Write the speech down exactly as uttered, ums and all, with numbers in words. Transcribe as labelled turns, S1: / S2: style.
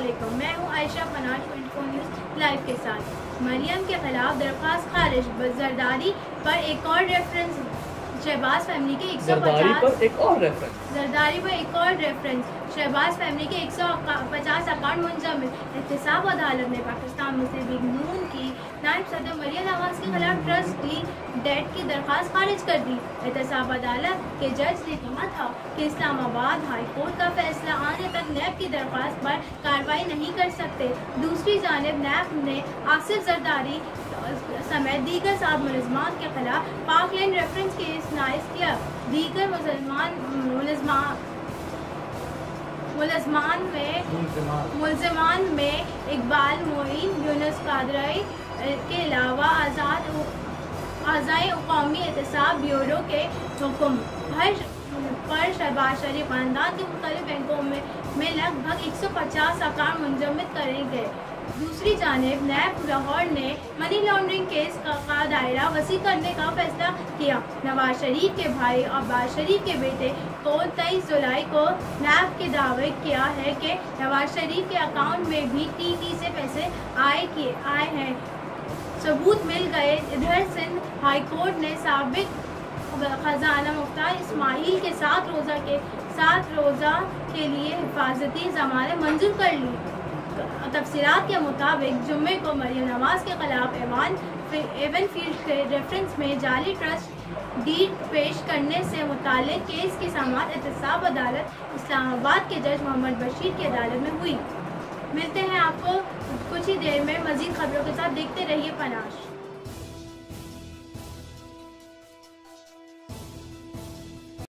S1: अस्सलामुअलैकुम, मैं हूँ Ayesha Panaz twenty four news live के साथ। मरियम के खिलाफ दरख्वास्त खारिज, जरदारी पर एक और रेफरेंस। शहबाज फैमिली के एक सौ पचास
S2: एक और रेफरेंस
S1: जरदारी पर एक और रेफरेंस शहबाज फैमिली के एक सौ पचास अकाउंट मुंजमद। एहतसाब अदालत ने पाकिस्तान मुस्लिम लीग नून की नायब सदर मरियम नवाज के खिलाफ ट्रस्ट डी डेट की दरख्वास्त खारिज कर दी। एहतसाब अदालत के जज ने कहा था कि इस्लामाबाद हाई कोर्ट का फैसला आने तक नैब की दरख्वास्त पर कार्रवाई नहीं कर सकते। दूसरी जानिब नैब ने आसिफ जरदारी समेत दीगर सात मुलजमान के खिलाफ पाकलैंड रेफरेंस केस नाइज किया। दीगर मुसलमान मुलजमान मुलजमान में मुलजमान में इकबाल मोइन, यूनुस कादरी के अलावा आज़ाद आज़ाई कौमी एहतसाब ब्यूरो के हुक्म पर पर शहबाज शरीफ खानदान के मुख्तलिफ बैंकों में में लगभग एक सौ पचास अकाउंट मुंजमद करे गए। दूसरी जानिब नैब लाहौर ने मनी लॉन्ड्रिंग केस का, का दायरा वसी करने का फैसला किया। नवाज शरीफ के भाई अब्बास शरीफ के बेटे को तेईस जुलाई को नैब के दावे किया है कि नवाज शरीफ के अकाउंट में भी टी टी से पैसे आए किए आए हैं, सबूत मिल गए। इधर सिंध हाई कोर्ट ने साबिक खजाना मुख्तार इस्माइल के सात रोज़ा के सात रोज़ा के लिए हिफाजती जमानत मंजूर कर ली। तफसीलात के मुताबिक जुम्मे को मरियम नवाज के खिलाफ एवान एवन फील्ड के रेफरेंस में जाली ट्रस्ट डीड पेश करने से मुताल्लिक केस की समाअत एहतसाब अदालत इस्लामाबाद के जज मोहम्मद बशीर की अदालत में हुई। मिलते हैं आपको कुछ ही देर में मज़ीद खबरों के साथ। देखते रहिए पनाश।